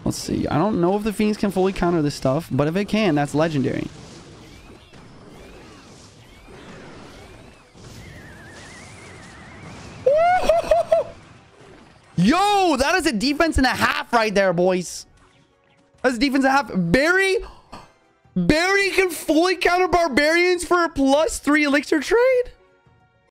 Let's see. I don't know if the Fiends can fully counter this stuff, but if it can, that's legendary. Yo, that is a defense and a half right there, boys. That's a defense and a half. Barry can fully counter Barbarians for a +3 elixir trade?